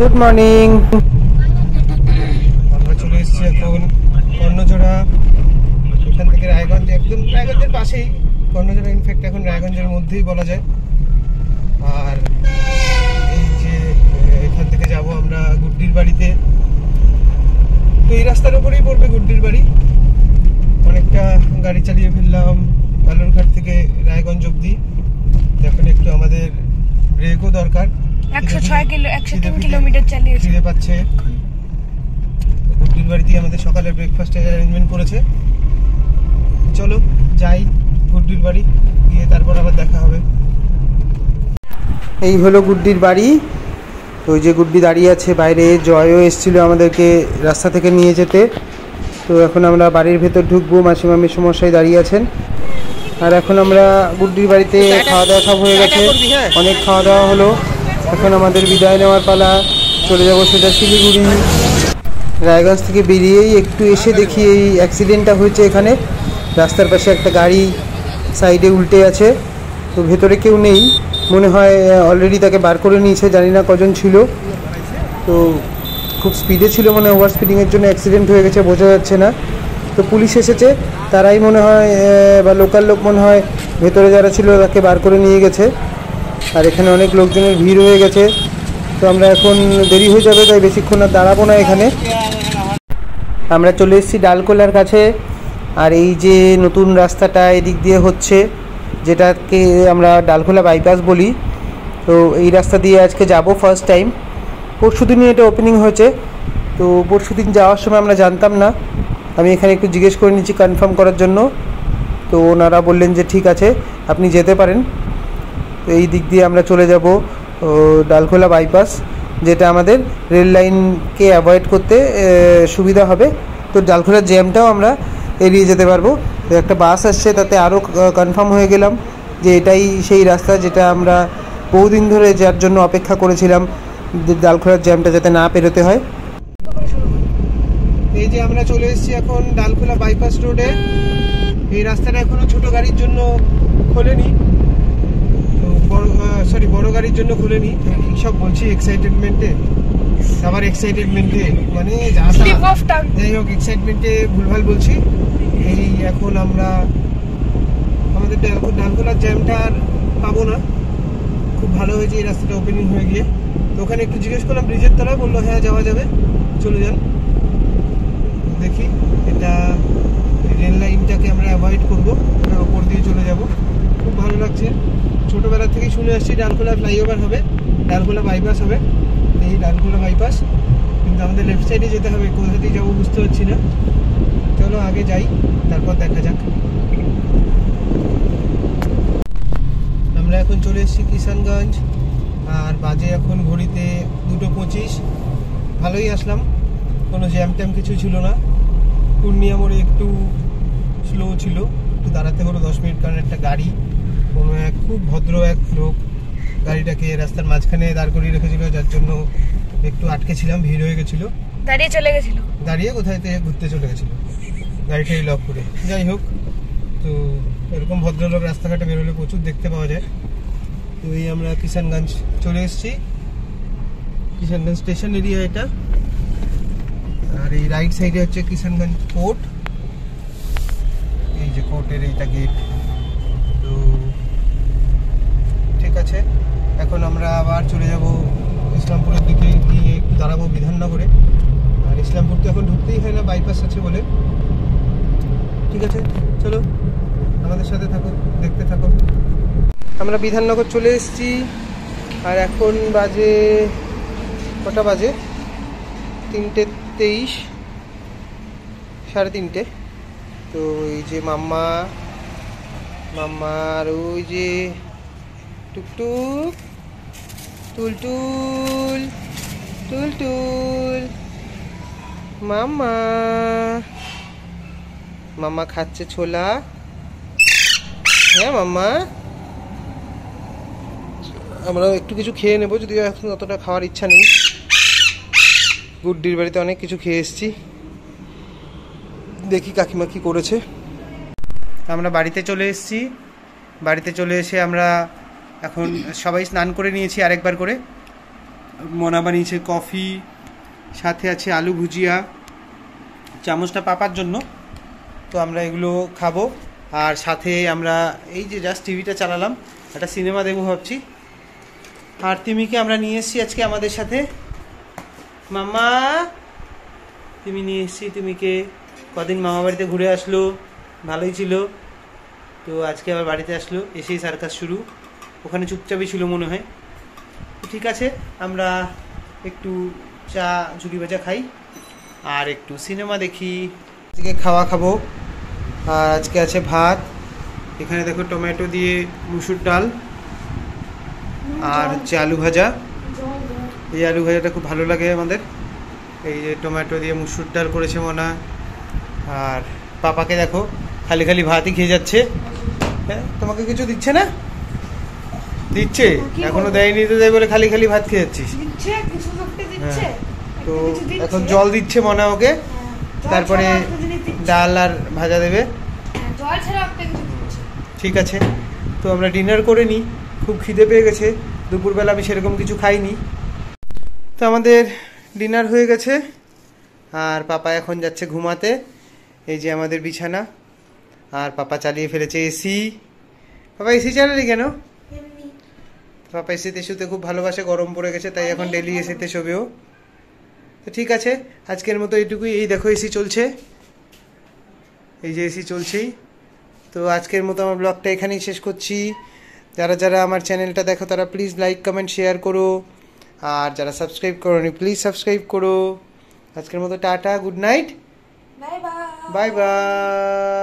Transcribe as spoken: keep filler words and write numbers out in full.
Good morning. আমরা চলে এসেছি এখন কর্ণজোড়া। এখান থেকে রায়গঞ্জ, একদম রায়গঞ্জের পাশেই কর্ণজোড়া। ইনফ্যাক্ট এখন রায়গঞ্জের মধ্যেই বলা যায়। আর এই যে এখান থেকে যাব আমরা গুড্ডির বাড়িতে। তো এই রাস্তার উপরেই পড়বে গুড্ডির বাড়ি। অনেকটা গাড়ি চালিয়ে ফেললাম বালুরঘাট থেকে রায়গঞ্জ অবধি। এখন একটু আমাদের ব্রেকও দরকার। একশো ছয় কিলো একশো তিন কিলোমিটার চালিয়েছি। খিদে পাচ্ছে। গুড্ডির বাড়িতে আমাদের সকালে ব্রেকফাস্টের অ্যারেঞ্জমেন্ট করেছে। চলো যাই গুড্ডির বাড়ি, গিয়ে তারপর আবার দেখা হবে। এই হলো গুড্ডির বাড়ি। ওই যে গুড্ডি দাঁড়িয়ে আছে বাইরে। জয়ও এসেছিল আমাদেরকে রাস্তা থেকে নিয়ে যেতে। তো এখন আমরা বাড়ির ভেতর ঢুকবো। মাসিমা মেসোমশাই দাঁড়িয়ে আছেন। আর এখন আমরা গুড্ডির বাড়িতে খাওয়া দাওয়া সব হয়ে গেছে, অনেক খাওয়া দাওয়া হলো। এখন আমাদের বিদায় নেওয়ার পালা। চলে যাবো সোজা শিলিগুড়ি। রায়গঞ্জ থেকে বেরিয়েই একটু এসে দেখি এই অ্যাক্সিডেন্টটা হয়েছে এখানে। রাস্তার পাশে একটা গাড়ি সাইডে উল্টে আছে। তো ভেতরে কেউ নেই মনে হয়, অলরেডি তাকে বার করে নিয়েছে। জানি না কজন ছিল। তো খুব স্পিডে ছিল, মানে ওভার স্পিডিংয়ের জন্য অ্যাক্সিডেন্ট হয়ে গেছে, বোঝা যাচ্ছে না। তো পুলিশ এসেছে, তারাই মনে হয় বা লোকাল লোক মনে হয় ভেতরে যারা ছিল তাকে বার করে নিয়ে গেছে। আর এখানে অনেক লোকজনের ভিড় হয়ে গেছে। তো আমরা এখন দেরি হয়ে যাবে, তাই বেশিক্ষণ আর দাঁড়াবো না এখানে। আমরা চলে এসেছি ডালকোলার কাছে। আর এই যে নতুন রাস্তাটা এদিক দিয়ে হচ্ছে, যেটাকে আমরা ডালখোলা বাইপাস বলি। তো এই রাস্তা দিয়ে আজকে যাব ফার্স্ট টাইম। পরশু দিনই এটা ওপেনিং হয়েছে। তো পরশু দিন যাওয়ার সময় আমরা জানতাম না। আমি এখানে একটু জিজ্ঞেস করে নিচ্ছি কনফার্ম করার জন্য। তো ওনারা বললেন যে ঠিক আছে, আপনি যেতে পারেন। তো এই দিক দিয়ে আমরা চলে যাব ডালখোলা বাইপাস, যেটা আমাদের রেল লাইনকে অ্যাভয়েড করতে সুবিধা হবে। তো ডালখোলার জ্যামটাও আমরা এড়িয়ে যেতে পারবো। তো একটা বাস আসছে, তাতে আরও কনফার্ম হয়ে গেলাম যে এটাই সেই রাস্তা যেটা আমরা বহুদিন ধরে যার জন্য অপেক্ষা করেছিলাম, ডালখোলার জ্যামটা যাতে না পেরোতে হয়। এই যে আমরা চলে এসেছি এখন ডালখোলা বাইপাস রোডে। এই রাস্তাটা এখনো ছোট গাড়ির জন্য খোলেনি, বড় সরি বড় গাড়ির জন্য খোলেনি। এই সব বলছি এক্সাইটেডমেন্টে, আবার এক্সাইটেডমেন্টে মানে যা যাই হোক, এক্সাইটমেন্টে ভুলভাল বলছি। এই এখন আমরা আমাদের ডালখোলার জ্যামটা আর পাবো না। খুব ভালো হয়েছে এই রাস্তাটা ওপেনিং হয়ে গিয়ে। তো ওখানে একটু জিজ্ঞেস করলাম ব্রিজের তলায়, বললো হ্যাঁ যাওয়া যাবে, চলে যান। দেখি এটা রেল লাইনটাকে আমরা অ্যাভয়েড করবো, ওটার ওপর দিয়ে চলে যাব। খুব ভালো লাগছে। ছোটোবেলা থেকেই শুনে আসছি ডালখোলা ফ্লাইওভার হবে, ডালখোলা বাইপাস হবে। এই ডালখোলা বাইপাস, কিন্তু আমাদের লেফট সাইডে যেতে হবে। কোথা দিয়ে যাবো বুঝতে পারছি না। চলো আগে যাই, তারপর দেখা যাক। আমরা এখন চলে এসেছি কিষানগঞ্জ। আর বাজে এখন ঘড়িতে দুটো পঁচিশ। ভালোই আসলাম, কোনো জ্যাম ট্যাম কিছু ছিল না। পূর্ণিয়া মোড়ে একটু স্লো ছিল, একটু দাঁড়াতে হলো দশ মিনিট, কারণ একটা গাড়ি, কোনো এক খুব ভদ্র এক লোক গাড়িটাকে রাস্তার মাঝখানে দাঁড় করিয়ে রেখেছিল, যার জন্য একটু আটকে ছিলাম, ভিড় হয়ে গেছিলো। দাঁড়িয়ে চলে গেছিল, দাঁড়িয়ে কোথায় থেকে ঘুরতে চলে গেছিল গাড়িটাই লক করে। যাই হোক, তো এরকম ভদ্রলোক রাস্তাঘাটে বেরোলে প্রচুর দেখতে পাওয়া যায়। তো এই আমরা কিষানগঞ্জ চলে এসেছি। কিষানগঞ্জ স্টেশন এরিয়া এটা। আর এই রাইট সাইডে হচ্ছে কিষানগঞ্জ কোর্ট। এই যে কোর্টের এইটা গেট। তো ঠিক আছে, এখন আমরা আবার চলে যাব ইসলামপুরের দিকে, গিয়ে একটু দাঁড়াবো বিধাননগরে। আর ইসলামপুর তো এখন ঢুকতেই হয় না, বাইপাস আছে বলে। ঠিক আছে, চলো আমাদের সাথে থাকো, দেখতে থাকো। আমরা বিধাননগর চলে এসেছি। আর এখন বাজে কটা বাজে? তিনটে তেইশ, সাড়ে তিনটে। তো এই যে মাম্মা মাম্মা আর ওই যে টুকটুক, টুলটুল টুলটুল, মাম্মা মাম্মা খাচ্ছে ছোলা। হ্যাঁ মাম্মা, আমরা একটু কিছু খেয়ে নেবো, যদিও এখন অতটা খাওয়ার ইচ্ছা নেই। গুড্ডির বাড়িতে অনেক কিছু খেয়ে এসেছি, দেখি কাকিমা কি করেছে। আমরা বাড়িতে চলে এসেছি। বাড়িতে চলে এসে আমরা এখন সবাই স্নান করে নিয়েছি আরেকবার করে। মনা বানিয়েছে কফি, সাথে আছে আলু ভুজিয়া, চামচটা পাপার জন্য। তো আমরা এগুলো খাবো, আর সাথে আমরা এই যে জাস্ট টিভিটা চালালাম, একটা সিনেমা দেখবো ভাবছি। আর তিমিকে আমরা নিয়ে এসেছি আজকে আমাদের সাথে। মামা তুমি নিয়ে এসেছি তিমিকে, কদিন মামা বাড়িতে ঘুরে আসলো, ভালোই ছিল। তো আজকে আবার বাড়িতে আসলো, এসেই সার্কাস শুরু। ওখানে চুপচাপই ছিল মনে হয়। ঠিক আছে, আমরা একটু চা ঝুড়ি ভাজা খাই আর একটু সিনেমা দেখি। আজকে খাওয়া খাবো, আর আজকে আছে ভাত, এখানে দেখো টমেটো দিয়ে মুসুর ডাল, আর হচ্ছে আলু ভাজা। এই আলু ভাজাটা খুব ভালো লাগে আমাদের। এই যে টমেটো দিয়ে মুসুর ডাল করেছে মনা। আর পাপাকে দেখো খালি খালি ভাতই খেয়ে যাচ্ছে। হ্যাঁ, তোমাকে কিছু দিচ্ছে না? দিচ্ছে, এখনো দেয়নি তো, তাই বলে খালি খালি ভাত খেয়ে যাচ্ছিস? হ্যাঁ, তো এখন জল দিচ্ছে মনা ওকে, তারপরে ডাল আর ভাজা দেবে। ঠিক আছে, তো আমরা ডিনার করে নিই, খুব খিদে পেয়ে গেছে। দুপুরবেলা আমি সেরকম কিছু খাইনি। তো আমাদের ডিনার হয়ে গেছে, আর পাপা এখন যাচ্ছে ঘুমাতে। এই যে আমাদের বিছানা, আর পাপা চালিয়ে ফেলেছে এসি। পাপা এসি চালালি কেন? পাপা এসিতে শুতে খুব ভালোবাসে, গরম পড়ে গেছে তাই এখন ডেলি এসিতে শোবেও। তো ঠিক আছে, আজকের মতো এইটুকুই। এই দেখো এসি চলছে, এই যে এসি চলছেই। তো আজকের মতো আমার ব্লগটা এখানেই শেষ করছি। যারা যারা আমার চ্যানেলটা দেখো তারা প্লিজ লাইক কমেন্ট শেয়ার করো, আর যারা সাবস্ক্রাইব করোনি প্লিজ সাবস্ক্রাইব করো। আজকের মতো tata, good night, bye by.